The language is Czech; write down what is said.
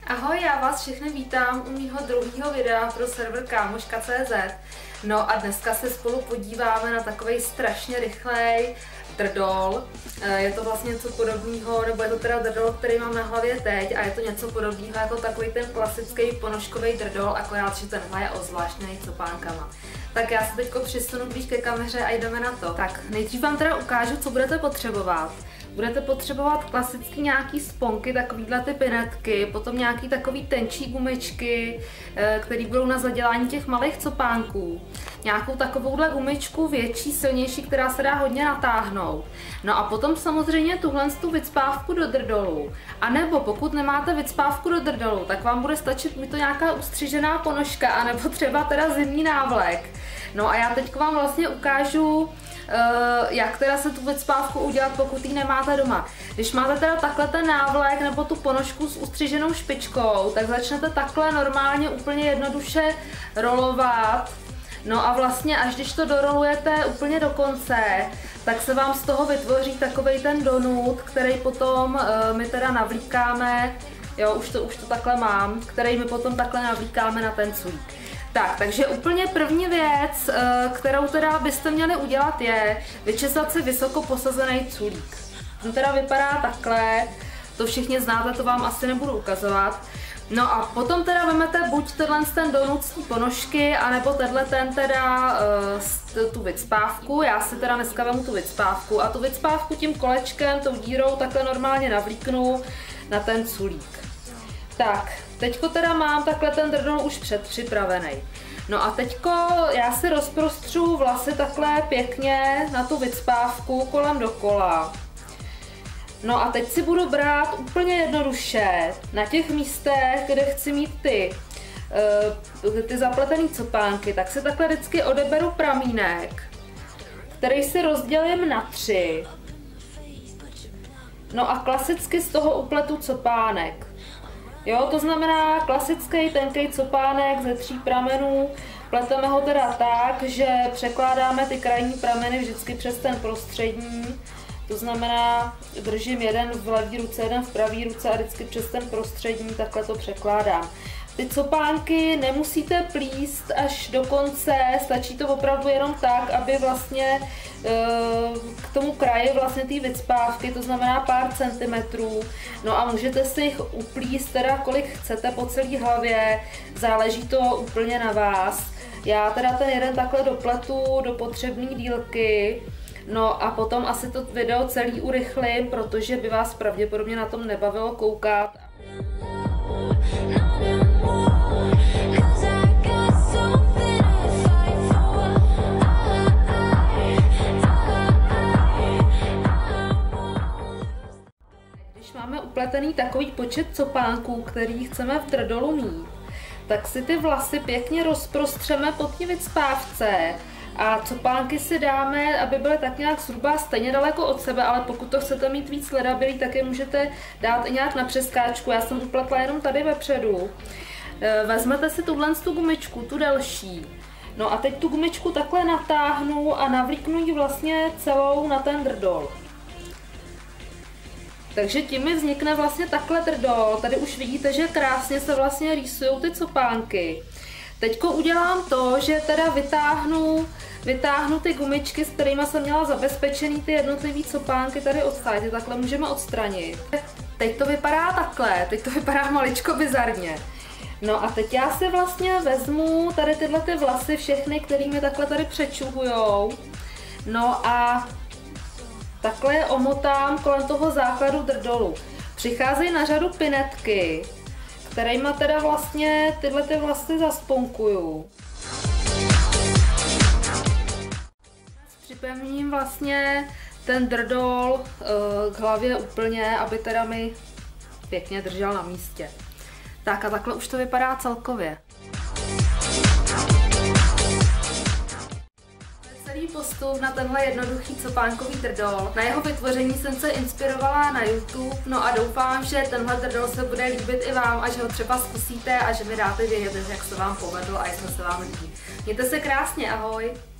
Ahoj, já vás všechny vítám u mýho druhého videa pro server Kámoška.cz. No a dneska se spolu podíváme na takovej strašně rychlej drdol. Je to vlastně něco podobného, nebo je to teda drdol, který mám na hlavě teď a je to něco podobného jako takový ten klasický ponožkový drdol, akorát, že tenhle je ozvláštnej copánkama. Tak já se teďko přisunu blíž ke kameře a jdeme na to. Tak nejdřív vám teda ukážu, co budete potřebovat. Budete potřebovat klasicky nějaký sponky, takovýhle ty pinetky, potom nějaký takový tenčí gumičky, které budou na zadělání těch malých copánků. Nějakou takovouhle gumičku větší, silnější, která se dá hodně natáhnout. No a potom samozřejmě tuhle tu vycpávku do drdolu. A nebo pokud nemáte vycpávku do drdolu, tak vám bude stačit mi to nějaká ustřižená ponožka, anebo třeba teda zimní návlek. No a já teď vám vlastně ukážu, jak teda se tu vycpávku udělat, pokud ji nemáte doma. Když máte teda takhle ten návlek nebo tu ponožku s ustřiženou špičkou, tak začnete takhle normálně úplně jednoduše rolovat. No a vlastně až když to dorolujete úplně do konce, tak se vám z toho vytvoří takovej ten donut, který potom my teda navlíkáme, jo, už to takhle mám, který my potom takhle navlíkáme na ten culík. Tak, takže úplně první věc, kterou teda byste měli udělat, je vyčesat si vysoko posazený culík. On teda vypadá takhle, to všichni znáte, to vám asi nebudu ukazovat. No a potom teda vezmete buď ten donut z té ponožky, anebo tu vycpávku. Já si teda dneska vemu tu vycpávku a tu vycpávku tím kolečkem, tou dírou takhle normálně navlíknu na ten culík. Tak, teďko teda mám takhle ten drdol už předpřipravený. No a teďko já si rozprostřu vlasy takhle pěkně na tu vycpávku kolem dokola. No a teď si budu brát úplně jednoduše na těch místech, kde chci mít ty zapletené copánky, tak si takhle vždycky odeberu pramínek, který si rozdělím na 3. No a klasicky z toho upletu copánek. Jo, to znamená klasický tenký copánek ze 3 pramenů. Pleteme ho teda tak, že překládáme ty krajní prameny vždycky přes ten prostřední. To znamená, držím jeden v levé ruce, jeden v pravé ruce a vždycky přes ten prostřední takhle to překládám. Ty copánky nemusíte plíst až do konce, stačí to opravdu jenom tak, aby vlastně k tomu kraji vlastně té vycpávky, to znamená pár centimetrů. No a můžete si jich uplíst teda kolik chcete po celé hlavě, záleží to úplně na vás. Já teda ten jeden takhle dopletu do potřebné dílky. No a potom asi to video celý urychlím, protože by vás pravděpodobně na tom nebavilo koukat. Když máme upletený takový počet copánků, který chceme v drdolu mít, tak si ty vlasy pěkně rozprostřeme po té vycpávce. A copánky si dáme, aby byly tak nějak zhruba stejně daleko od sebe, ale pokud to chcete mít víc ledabilý, tak je můžete dát i nějak na přeskáčku. Já jsem upletla jenom tady vepředu. Vezmete si tuhle gumičku, tu delší. No a teď tu gumičku takhle natáhnu a navlíknu ji vlastně celou na ten drdol. Takže tím mi vznikne vlastně takhle drdol. Tady už vidíte, že krásně se vlastně rýsujou ty copánky. Teďko udělám to, že teda vytáhnu ty gumičky, s kterými jsem měla zabezpečený ty jednotlivé copánky tady odsáď, takhle můžeme odstranit. Teď to vypadá takhle, teď to vypadá maličko bizarně. No a teď já si vlastně vezmu tady tyhle ty vlasy všechny, které mi takhle tady přečuhujou. No a takhle je omotám kolem toho základu drdolu. Přicházejí na řadu pinetky, kterejma teda vlastně tyhle ty vlasy zasponkuju. Připevním vlastně ten drdol k hlavě úplně, aby teda mi pěkně držel na místě. Tak a takhle už to vypadá celkově. Celý postup na tenhle jednoduchý copánkový drdol. Na jeho vytvoření jsem se inspirovala na YouTube, no a doufám, že tenhle drdol se bude líbit i vám a že ho třeba zkusíte a že mi dáte vědět, jak se vám povedl a jestli se vám líbí. Mějte se krásně, ahoj!